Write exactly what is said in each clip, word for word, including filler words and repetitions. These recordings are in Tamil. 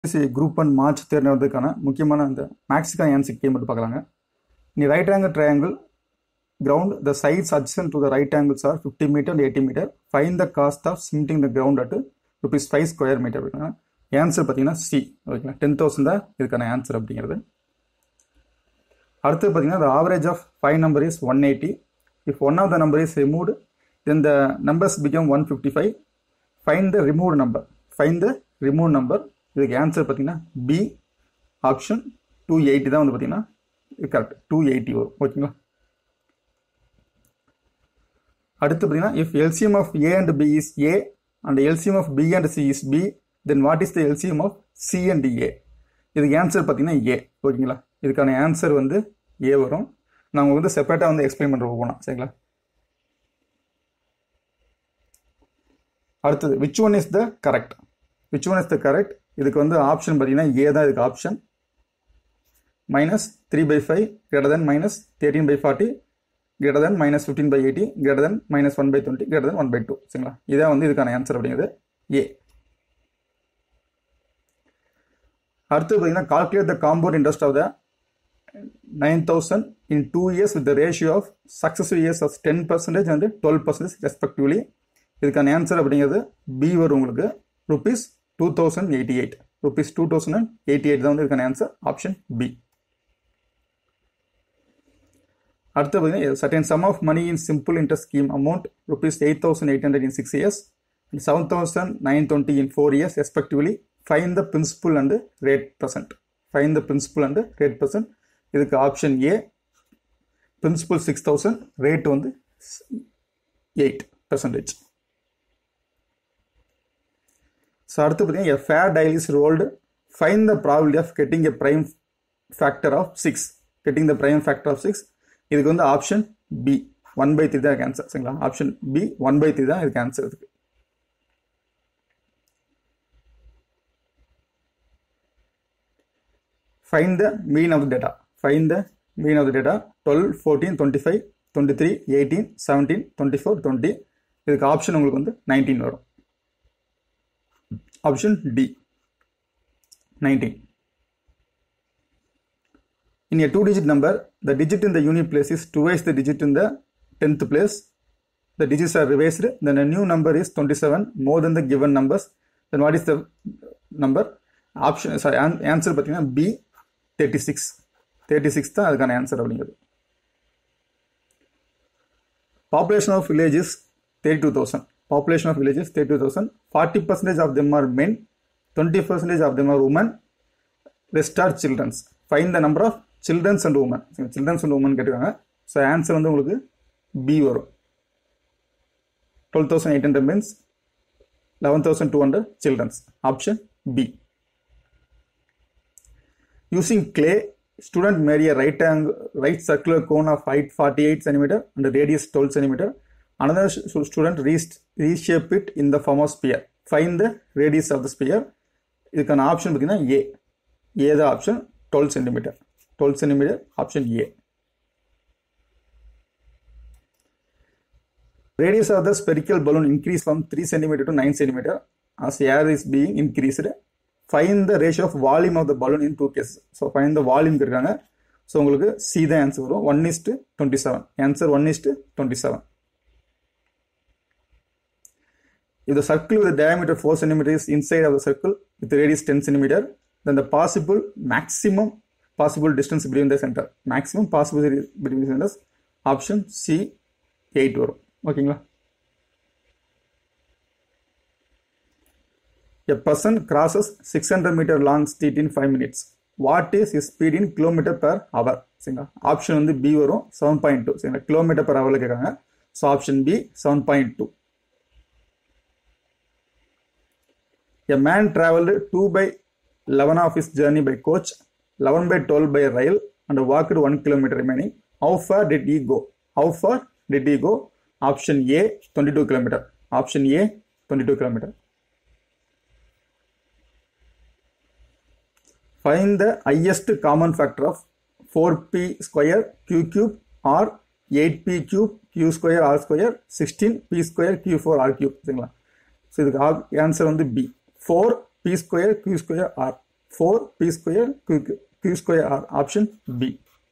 group one March தேர்ந்தெடுக்கிறதுக்கான முக்கியமான அந்த மேக்ஸிக்கான ஆன்சர் கே மட்டும் பார்க்கலாங்க. In a right angle triangle ground, the sides adjacent to the right angles are fifty meter and eighty meter. Find the cost of cementing the ground at rupees five square meter. Answer பார்த்தீங்கன்னா சி. ஓகேங்களா, டென் தௌசண்ட் தான் இதுக்கான ஆன்சர் அப்படிங்கிறது. அடுத்து பார்த்தீங்கன்னா the average of five number is one eighty. If one of the number is removed, then the numbers become one fifty-five. Find the removed number. Find the removed number. இதுக்கு ஆன்சர் பார்த்தீங்கன்னா பி ஆப்ஷன் டூ எயிட்டி தான் வந்து பார்த்தீங்கன்னா கரெக்ட். டூ எயிட்டி வரும். ஓகேங்களா. அடுத்து பார்த்தீங்கன்னா if L C M of A and B is A and L C M of B and C is B, then what is the L C M of C and A? இதுக்கு ஆன்சர் பார்த்தீங்கன்னா ஏ. ஓகேங்களா, இதுக்கான ஆன்சர் வந்து ஏ வரும். நாங்கள் வந்து செப்பரேட்டாக வந்து எக்ஸ்பிளைன் பண்ணுற போனோம். சரிங்களா. அடுத்தது which one is the correct? which one is the correct? இதுக்கு வந்து ஆப்ஷன் பார்த்தீங்கன்னா ஏ தான் இதுக்கு option. Minus three by five greater than minus thirteen by forty greater than minus fifteen by eighty greater than minus one by twenty greater than one by two. சரிங்களா, இதான் வந்து இதுக்கான ஆன்சர் அப்படிங்கிறது ஏ. அடுத்து பார்த்தீங்கன்னா calculate the compound interest of the nine thousand in two years with the ratio of successful years of ten percentage வந்து டுவெல் பர்சன்டேஜ் ரெஸ்பெக்டிவ்லி. இதுக்கான ஆன்சர் அப்படிங்கிறது பி வரும் உங்களுக்கு. Rupees two thousand eighty eight rupees two thousand and eighty eight தான் வந்து இதுக்கான ஆன்சர் ஆப்ஷன் பி. அடுத்து பார்த்தீங்கன்னா certain sum of money in simple interest scheme amount rupees eight thousand eight hundred in six years and seven thousand nine hundred twenty in four years respectively. Find the principal and rate percent. Find the principal and rate percent. இதுக்கு option A. Principal six thousand, rate வந்து எயிட் பர்சன்டேஜ். ஸோ அடுத்து பார்த்தீங்கன்னா a fair dial is rolled. Find the probability of getting a prime factor of six. Getting the prime factor of six. இதுக்கு வந்து option B one by three தான் ஆன்சர். சரிங்களா, option B one by three தான் இதுக்கு ஆன்சர். இதுக்கு find the mean of the data. Find the mean of the data. twelve, fourteen, twenty-five, twenty-three, eighteen, seventeen, twenty-four, twenty. இதுக்கு ஆப்ஷன் உங்களுக்கு வந்து நைன்டீன் வரும். Option D nineteen. In a two digit number, the digit in the unit place is twice the digit in the tenth place. The digits are reversed, then a new number is twenty-seven more than the given numbers. Then what is the number? Option, sorry, answer பார்த்தீங்கன்னா B thirty-six. thirty-six தான் அதுக்கான ஆன்சர் அப்படிங்கிறது. Population of villages thirty-two thousand. Population of villages thirty-two thousand. forty percent of them are men, twenty percent of them are women, rest are children. Find the number of children and women. Children and women கேட்டிருக்காங்க. ஸோ ஆன்சர் வந்து உங்களுக்கு பி வரும். Twelve thousand eight hundred means eleven thousand two hundred childrens. Option B. Using clay, student made a right angle, right circular cone of height forty-eight centimeter and radius twelve centimeter. Another student reshape it in the form of sphere. Find the radius of the sphere. இதுக்கான ஆப்ஷன் பார்த்தீங்கன்னா ஏ. ஏ தான் option. twelve centimeter. twelve centimeter. Option A. Radius of the spherical balloon increased from three centimeter to nine centimeter as air is being increased. Find the ratio of volume of the balloon in two cases. So find the volume இருக்காங்க. ஸோ உங்களுக்கு சி தான் ஆன்சர் வரும். One is to twenty seven. Answer one is to twenty seven. If the circle with the diameter four centimeters is inside of the circle with the radius ten centimeter, then the possible maximum possible distance between the center. Maximum possible between the centers. Option C eight வரும். ஓகேங்களா. A person crosses six hundred meter long street in five minutes. What is his speed in kilometer per hour? சரிங்களா, ஆப்ஷன் வந்து பி வரும். Seven point two. சரிங்களா, கிலோமீட்டர் பர் ஹவர்ல கேட்காங்க. So option B seven point two. A man traveled two by eleven of his journey by coach, eleven by twelve by rail, and walked one kilometer remaining. How far did he go? How far did he go? Option A twenty-two kilometer. Option A twenty-two kilometer. Find the highest common factor of four p square q cube or eight p cube q square r square sixteen p square q four r cube. சரிங்களா, ஸோ இதுக்கு ஆன்சர் வந்து B four P square q square R. four p square q, q square r. Option B.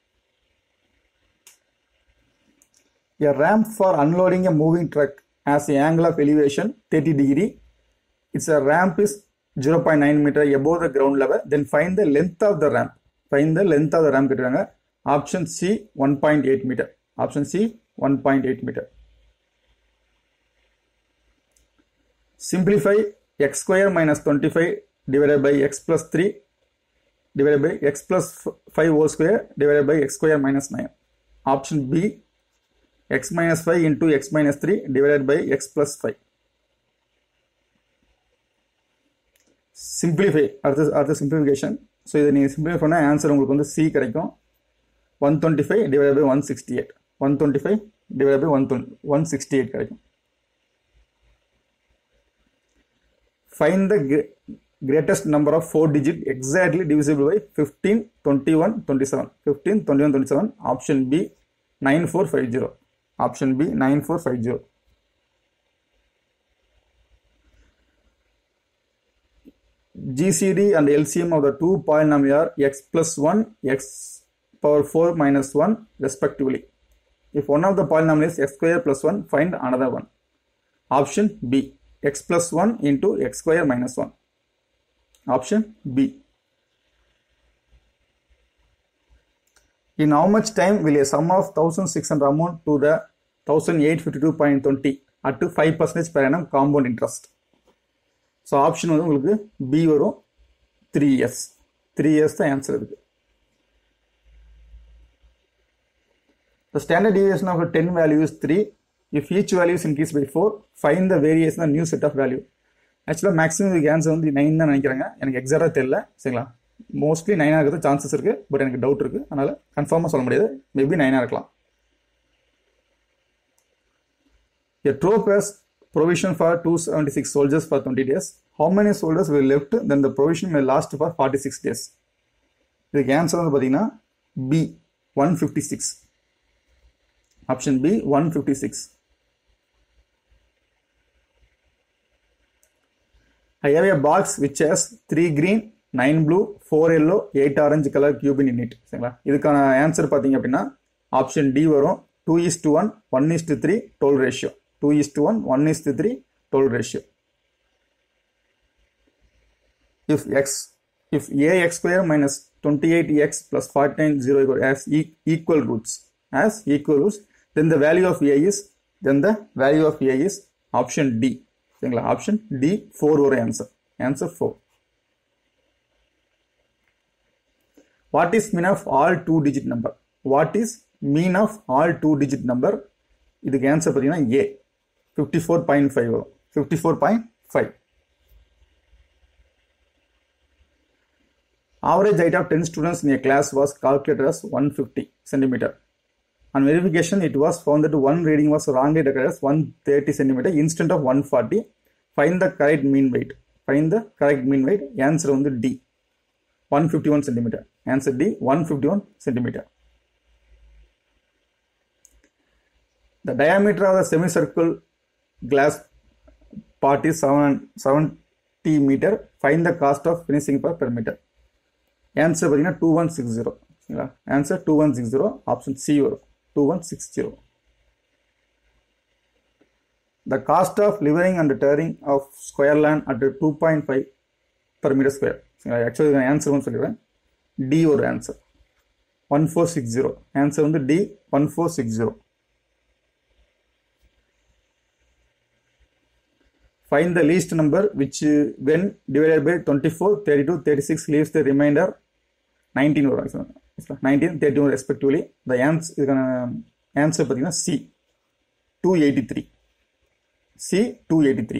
A ramp for unloading a moving truck has an angle of elevation thirty degree. Its a ramp is zero point nine meter above the ground level. Then find the length of the ramp. Find the length of the ramp. Option C, one point eight meter. Option C, one point eight meter. Simplify x square minus twenty-five divided by x plus three divided by x plus five whole square divided by x square minus nine. Option B, x minus five into x minus three divided by x plus five. Simplify அடுத்த அடுத்த simplification. So இதை நீங்கள் simplify பண்ண ஆன்சர் உங்களுக்கு வந்து C கிடைக்கும். one twenty-five divided by one sixty-eight. one twenty-five divided by one sixty-eight கிடைக்கும். Find the greatest number of four digit exactly divisible by fifteen, twenty-one, twenty-seven. fifteen, twenty-one, twenty-seven. Option B, nine four five zero. Option B, nine four five zero. G C D and L C M of the two polynomials are x plus one, x power four minus one respectively. If one of the polynomials is x square plus one, find another one. Option B, x plus one into x square minus one. Option B. In how much time will a sum of one thousand six hundred amount to the one thousand eight hundred fifty-two point two zero at five percent per annum compound interest? So option வந்து உங்களுக்கு B வரும் three years. three years தான் answer இருக்கு. The standard deviation of a ten value is three. If each value is increased by four, find the variation of new set of value. Actually maximum இதுக்கு answer வந்து nine தான் நினைக்கிறேங்க. எனக்கு எக்ஸாக்டா தெரியல. சரிங்களா? மோஸ்ட்லி நைன் ஆகிறது சான்சஸ் இருக்கு. பட் எனக்கு டவுட் இருக்கு. அதனால கன்ஃபார்மா சொல்ல முடியாது. மேபி நைன் இருக்கலாம். A troop has provision for two hundred seventy-six soldiers for twenty days. How many soldiers will left? Then the provision may last for forty-six days. இதுக்கு ஆன்சர் வந்து பாத்தீங்கன்னா B, one fifty-six. Option B, one fifty-six. I have a box which has three green, nine blue, four yellow, eight orange color cube in it. சரிங்களா? இதுக்கான ஆன்சர் பாத்தீங்க அப்படின்னா ஆப்ஷன் D வரும். two is to one, one is to three total ratio. two is to one, one is to three total ratio. If x, if ax square minus twenty-eight x plus forty-nine zero has e equal roots, has equal roots, then the value of a is, then the value of a is option D. சரிங்களா? option D, four ஒரு answer. Answer four. What is mean of all two digit number? What is mean of all two digit number? இதுக்கு answer பார்த்தீங்கன்னா A, fifty-four point five வரும். fifty-four point five. Average height of ten students in a class was calculated as one hundred fifty centimeter. On verification, it was found that one reading was wrongly recorded as one hundred thirty centimeter instead of one hundred forty. Find the correct mean weight. Find the correct mean weight. Answer on the D, one hundred fifty-one centimeter. Answer D, one hundred fifty-one centimeter. The diameter of the semicircle glass part is seventy meter. Find the cost of finishing per, per meter. Answer பார்த்தீங்கன்னா two one six zero. Answer two one six zero. Option C வரும். two one six zero. The cost of leveling and tearing of square land at two point five per meter square. Actually answer வந்து சொல்லிடுறேன். D ஒரு answer. one four six zero. Answer வந்து D, one four six zero. Find the least number which when divided by twenty-four, thirty-two, thirty-six leaves the remainder nineteen வரும். nineteen, thirty-one respectively. The answer இதுக்கான answer பார்த்தீங்கன்னா C, two eighty-three. C, two eighty-three.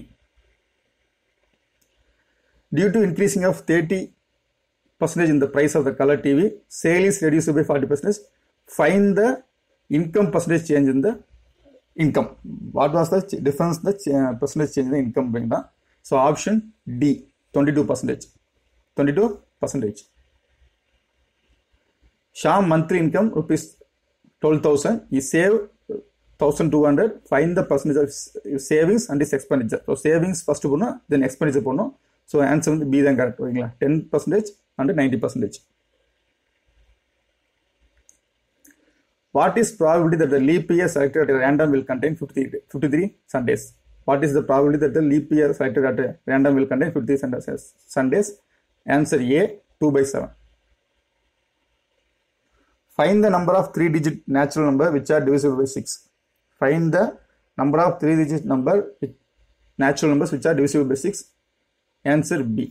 Due to increasing of thirty percent in the price of the color T V, sale is reduced by forty percent. Find the income percentage change in the income. What was the difference the percentage change in the income? So option D, twenty-two percent. twenty-two percent. Sham monthly income rupees twelve thousand. He saved one thousand two hundred. Find the percentage of savings and his expenditure. So savings first போடணும், then expenditure போடணும். So answer வந்து B தான் correct. ten percent, and ninety percent. What is probability that the leap year selected at random will contain fifty-three Sundays? What is the probability that the leap year selected at random will contain fifty-three Sundays? Answer A, two by seven. Find the number of three-digit natural number which are divisible by six. Find the number of three-digit number natural numbers which are divisible by six. Answer B.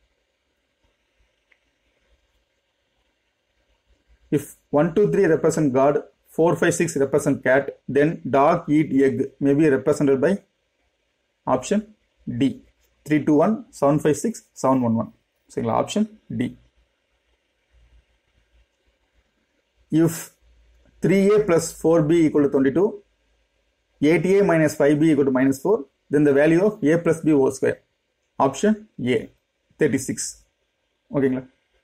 If one, two, three represent God, four, five, six represent cat, then dog eat egg may be represented by option D. three, two, one, seven, five, six, seven, one, one. So, option D. If three A plus four B equal to twenty-two, eight A minus five B equal to minus four, then the value of A plus B whole square. Option A, thirty-six. Okay.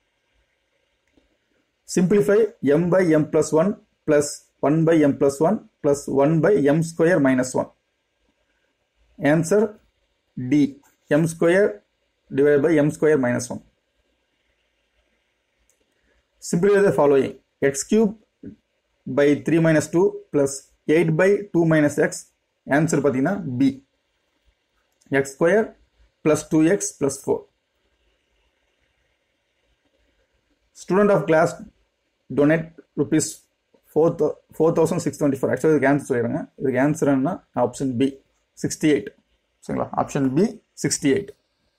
Simplify m by m plus one plus one by m plus one plus one by m square minus one. Answer D, m square divided by m square minus one. Simplify the following: x cube by three minus two plus eight by two minus x. Answer pathina B, x square plus two x plus four. Student of class donate rupees four thousand six hundred twenty-four. Actually, the answer is the answer is option B, sixty-eight. So, option B, sixty-eight.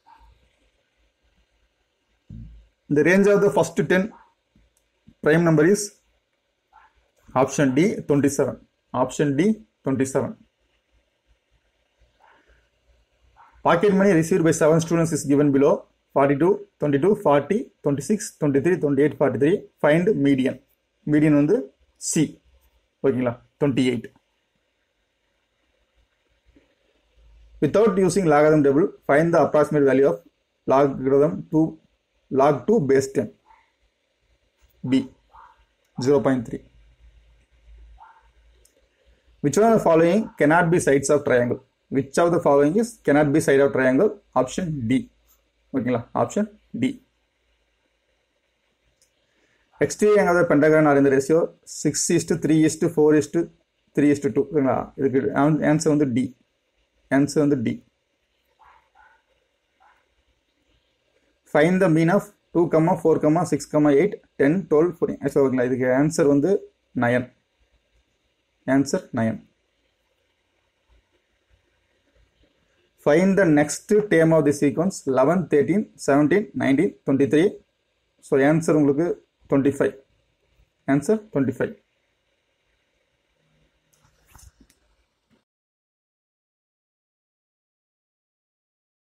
The range of the first ten prime number is option D, twenty-seven. Option D, twenty-seven. Pocket money received by seven students is given below: forty-two, twenty-two, forty, twenty-six, twenty-three, twenty-eight, forty-three. Find median. Median on the C. Okay, twenty-eight. Without using logarithm table, find the approximate value of logarithm two log two base ten. B, zero point three. Which one of the following cannot be sides of triangle? Which of the following is cannot be side of triangle? Option D. Okay, option D. Exterior angle of the pentagon are in the ratio six is to three is to four is to three is to two. Answer on the D. Answer on the D. Find the mean of two, four, six, eight, ten, twelve, fourteen. So, answer on the nine. Answer nine. Find the next term of the sequence eleven, thirteen, seventeen, nineteen, twenty-three. So, answer twenty-five. Answer twenty-five.